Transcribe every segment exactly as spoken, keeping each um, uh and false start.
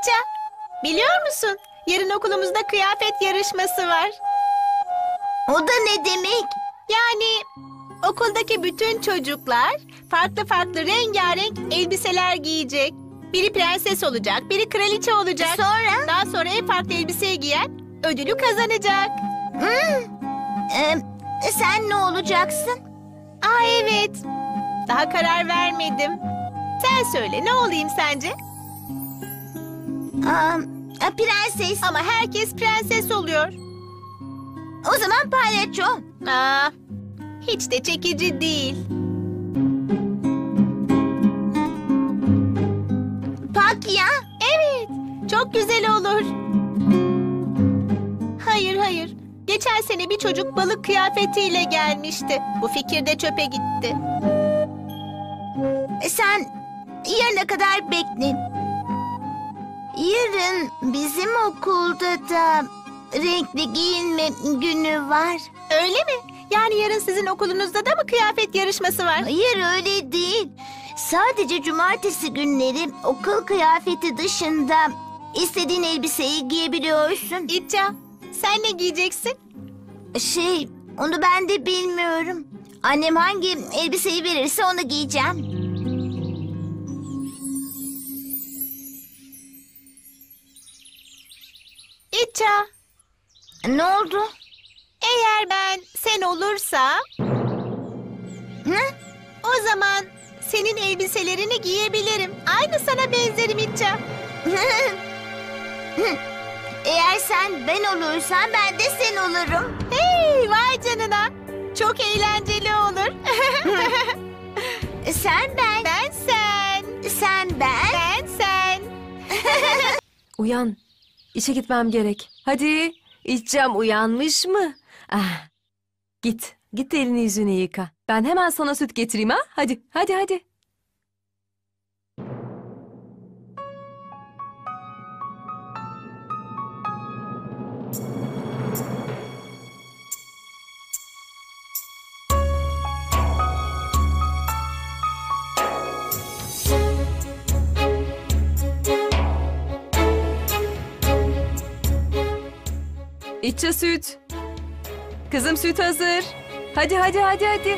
İtça, biliyor musun? Yarın okulumuzda kıyafet yarışması var. O da ne demek? Yani okuldaki bütün çocuklar farklı farklı rengarenk elbiseler giyecek. Biri prenses olacak, biri kraliçe olacak. Sonra? Daha sonra en farklı elbiseyi giyen ödülü kazanacak. Hmm. Ee, sen ne olacaksın? Aa evet, daha karar vermedim. Sen söyle, ne olayım sence? Aa, prenses. Ama herkes prenses oluyor. O zaman palyaço. Aa, hiç de çekici değil. Pakya. Evet, çok güzel olur. Hayır, hayır. Geçen sene bir çocuk balık kıyafetiyle gelmişti. Bu fikir de çöpe gitti. Sen yarına kadar bekle. Yarın bizim okulda da renkli giyinme günü var. Öyle mi? Yani yarın sizin okulunuzda da mı kıyafet yarışması var? Hayır, öyle değil. Sadece cumartesi günleri okul kıyafeti dışında istediğin elbiseyi giyebiliyorsun. İtça, sen ne giyeceksin? Şey, onu ben de bilmiyorum. Annem hangi elbiseyi verirse onu giyeceğim. İtça, Ne oldu? eğer ben sen olursam Hı? o zaman senin elbiselerini giyebilirim. Aynı sana benzerim İtça. Eğer sen ben olursan ben de sen olurum. Hey, vay canına. Çok eğlenceli olur. Sen ben, Ben sen. sen ben. Ben sen. Uyan. İşe gitmem gerek. Hadi. İçeceğim, uyanmış mı? Ah. Git. Git de elini yüzünü yıka. Ben hemen sana süt getireyim ha. Hadi. Hadi hadi. İçe süt. Kızım, süt hazır. Hadi hadi hadi hadi.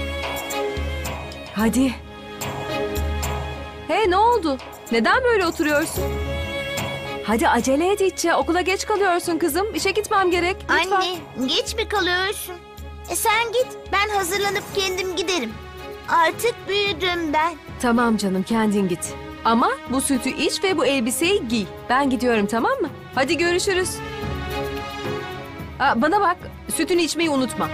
Hadi. Hey, ne oldu? Neden böyle oturuyorsun? Hadi acele et İçe. Okula geç kalıyorsun kızım. İşe gitmem gerek. Lütfen. Anne, geç mi kalıyorsun? E sen git, ben hazırlanıp kendim giderim. Artık büyüdüm ben. Tamam canım, kendin git. Ama bu sütü iç ve bu elbiseyi giy. Ben gidiyorum, tamam mı? Hadi görüşürüz. Aa, bana bak, sütünü içmeyi unutma.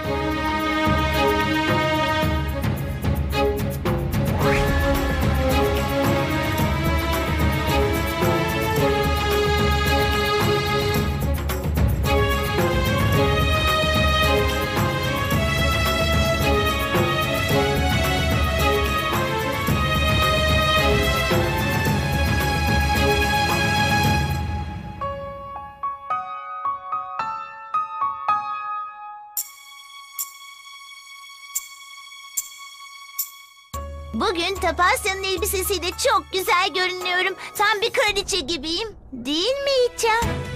Bugün Tapasya'nın elbisesiyle çok güzel görünüyorum. Tam bir kraliçe gibiyim. Değil mi İtça?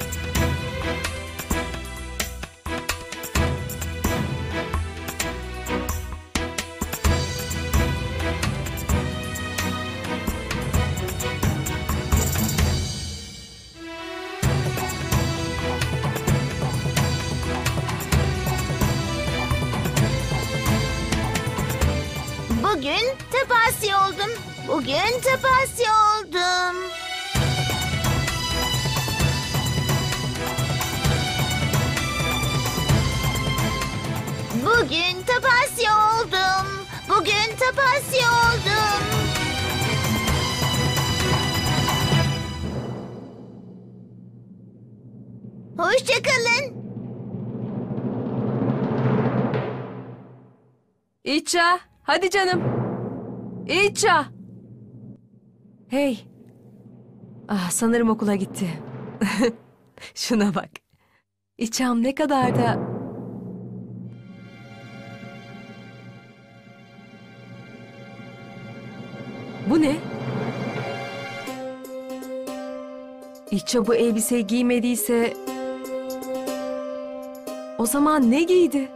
Bugün Tapasya oldum. Bugün Tapasya oldum. Bugün Tapasya oldum. Bugün Tapasya oldum. Hoşça kalın. İça, hadi canım. İça. Hey. Ah, sanırım okula gitti. Şuna bak. İçam ne kadar da... Bu ne? İçe bu elbiseyi giymediyse... O zaman ne giydi?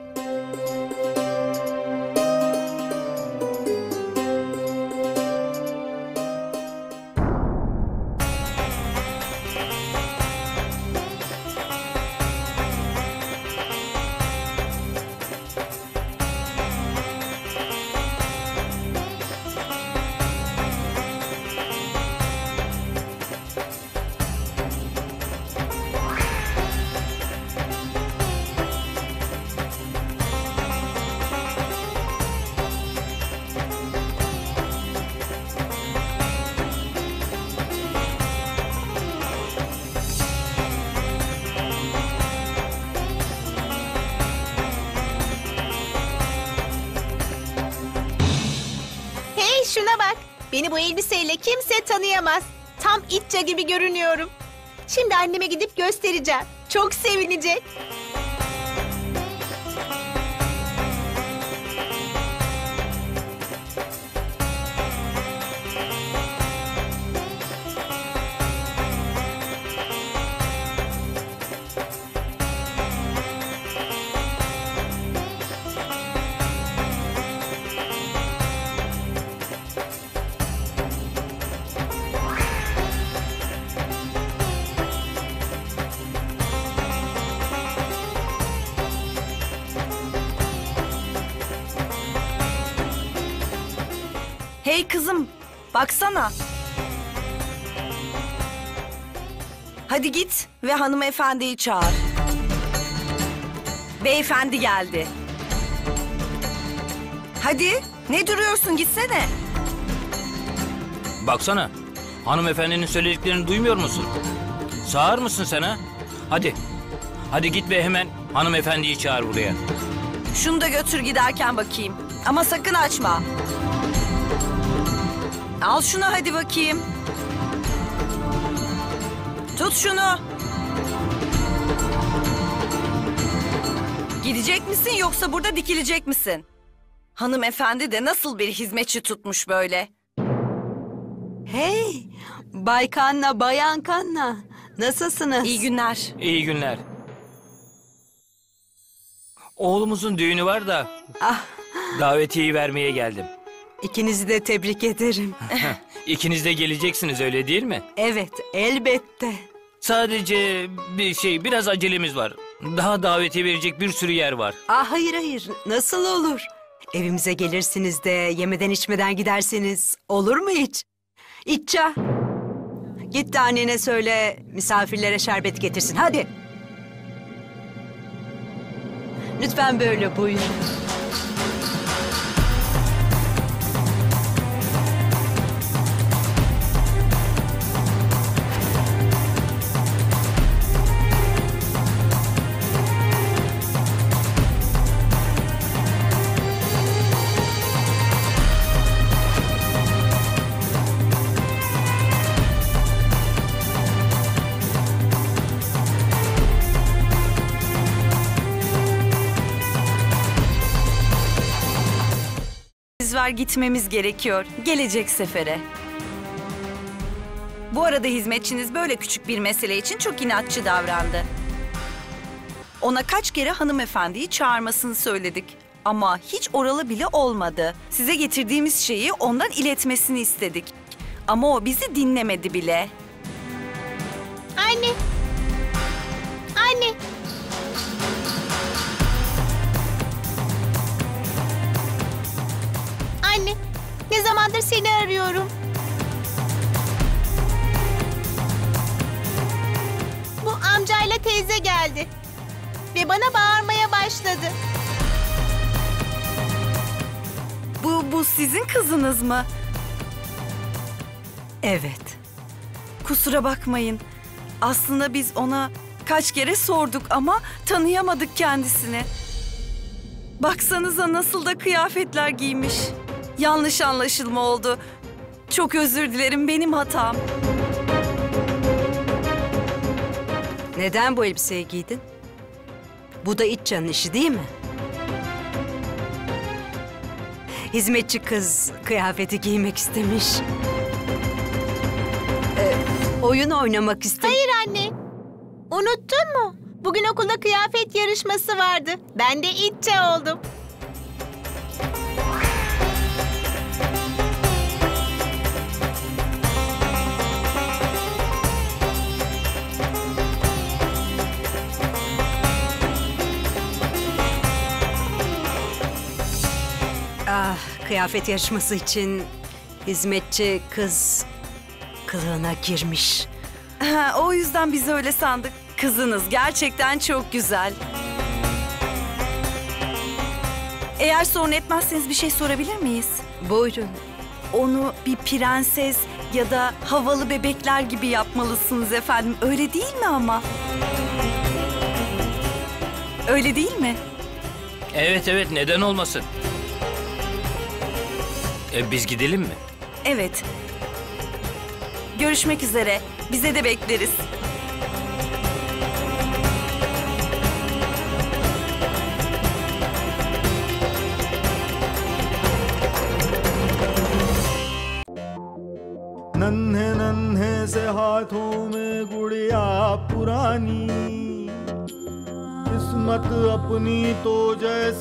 Hey şuna bak. Beni bu elbiseyle kimse tanıyamaz. Tam İtça gibi görünüyorum. Şimdi anneme gidip göstereceğim. Çok sevinecek. Hey kızım, baksana. Hadi git ve hanımefendiyi çağır. Beyefendi geldi. Hadi, ne duruyorsun, gitsene. Baksana, hanımefendinin söylediklerini duymuyor musun? Sağır mısın sen ha? Hadi, hadi git ve hemen hanımefendiyi çağır buraya. Şunu da götür giderken bakayım. Ama sakın açma. Al şunu hadi bakayım. Tut şunu. Gidecek misin yoksa burada dikilecek misin? Hanımefendi de nasıl bir hizmetçi tutmuş böyle? Hey, Bay Kanna, Bayan Kanna. Nasılsınız? İyi günler. İyi günler. Oğlumuzun düğünü var da Ah, davetiyeyi vermeye geldim. ikinizi de tebrik ederim. İkiniz de geleceksiniz öyle değil mi? Evet, elbette. Sadece bir şey, biraz acelemiz var. Daha davetiye verecek bir sürü yer var. Ah, hayır hayır, nasıl olur? Evimize gelirsiniz de yemeden içmeden gidersiniz. Olur mu hiç? İtça. Git de annene söyle, misafirlere şerbet getirsin. Hadi. Lütfen böyle buyurun. Biz var gitmemiz gerekiyor. Gelecek sefere. Bu arada hizmetçiniz böyle küçük bir mesele için çok inatçı davrandı. Ona kaç kere hanımefendiyi çağırmasını söyledik. Ama hiç oralı bile olmadı. Size getirdiğimiz şeyi ondan iletmesini istedik. Ama o bizi dinlemedi bile. Anne. Anne. Anne. Ne zamandır seni arıyorum. Bu amcayla teyze geldi. Ve bana bağırmaya başladı. Bu, bu sizin kızınız mı? Evet. Kusura bakmayın. Aslında biz ona kaç kere sorduk ama tanıyamadık kendisini. Baksanıza nasıl da kıyafetler giymiş. Yanlış anlaşılma oldu. Çok özür dilerim, benim hatam. Neden bu elbiseyi giydin? Bu da İtça'nın işi değil mi? Hizmetçi kız kıyafeti giymek istemiş. Ee, Oyun oynamak istedim. Hayır anne. Unuttun mu? Bugün okulda kıyafet yarışması vardı. Ben de İtçe oldum. Ah, kıyafet yarışması için hizmetçi kız kılığına girmiş. Ha, o yüzden biz öyle sandık. Kızınız gerçekten çok güzel. Eğer sorun etmezseniz bir şey sorabilir miyiz? Buyurun. Onu bir prenses ya da havalı bebekler gibi yapmalısınız efendim. Öyle değil mi ama? Öyle değil mi? Evet evet, neden olmasın? E, biz gidelim mi? Evet. Görüşmek üzere. Bize de bekleriz. नन्हे नन्हे से हाथों में गुड़िया पुरानी किस्मत अपनी तो जैसे